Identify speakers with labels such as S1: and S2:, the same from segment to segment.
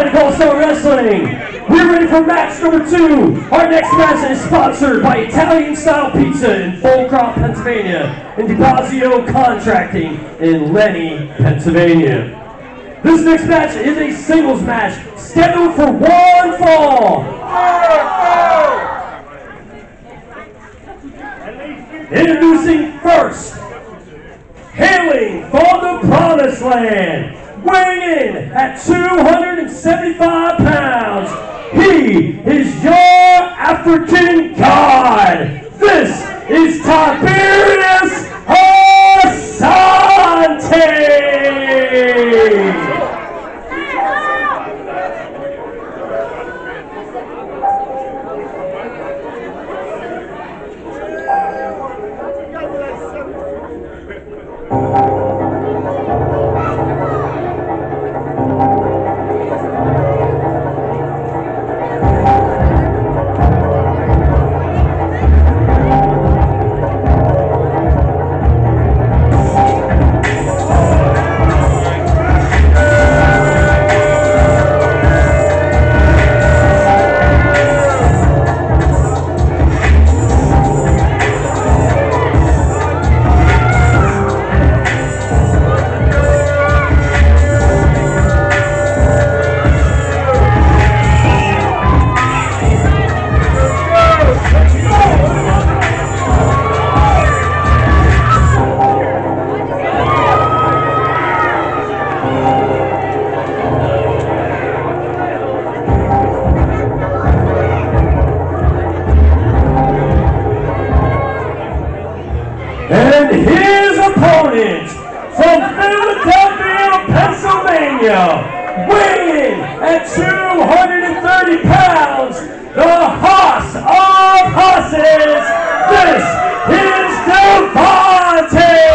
S1: Hispanic All-Star Wrestling. We're ready for match number 2. Our next match is sponsored by Italian Style Pizza in Fulcrum, Pennsylvania, and DePazio Contracting in Lenny, Pennsylvania. This next match is a singles match scheduled for one fall. Introducing first, hailing from the Promised Land, weighing in at 275 pounds, he is your African God. This is Tiberius Asante. And his opponent from Philadelphia, Pennsylvania, weighing at 230 pounds, the Hoss of Hosses, this is Devontae.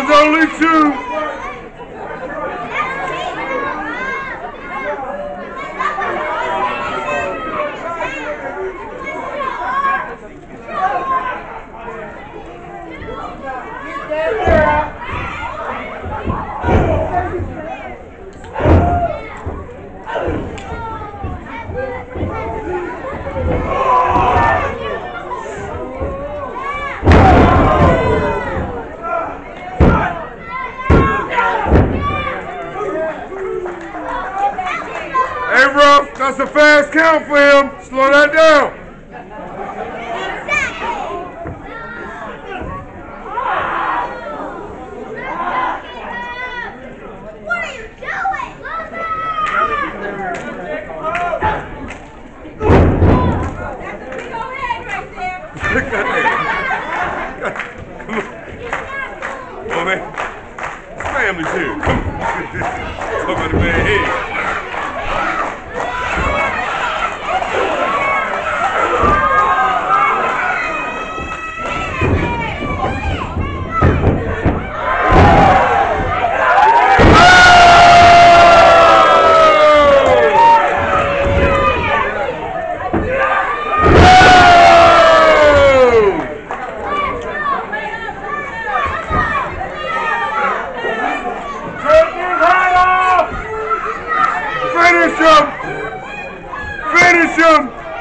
S2: There's only two. Hey, Ruff, that's a fast count for him. Slow that down.
S3: What are you doing? That's a big old head right there.
S2: Come on, man. It's family's here. Come on. Talk about the man head. Finish him! Finish him!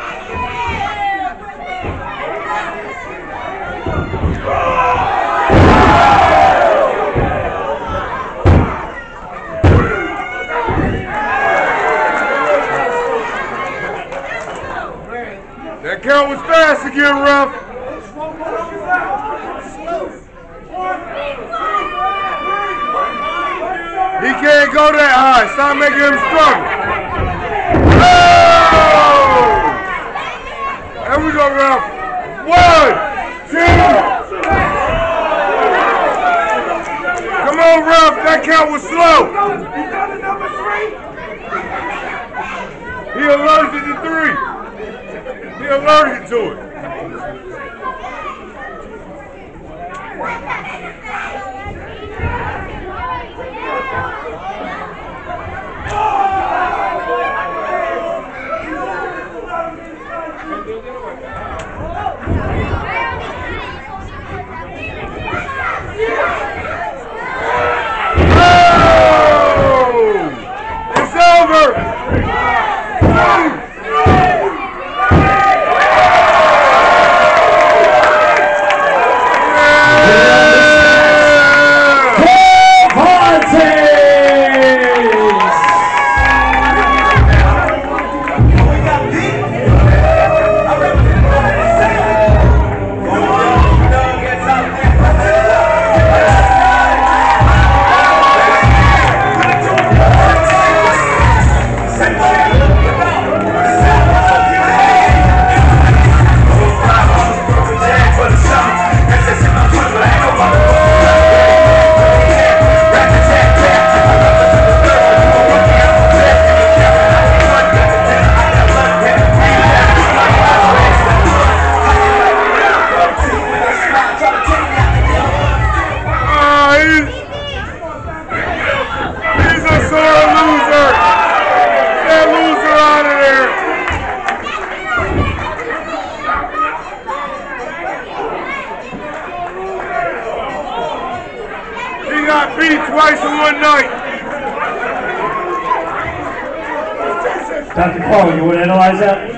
S2: That count was fast again, Ruff. He can't go that high. Stop making him struggle. Oh! There we go, Ruff. 1, 2. Come on, Ruff. That count was slow. He allergic to 3. He allergic to it. It's over! Got beat twice in one night.
S1: Dr. Cole, you want to analyze that?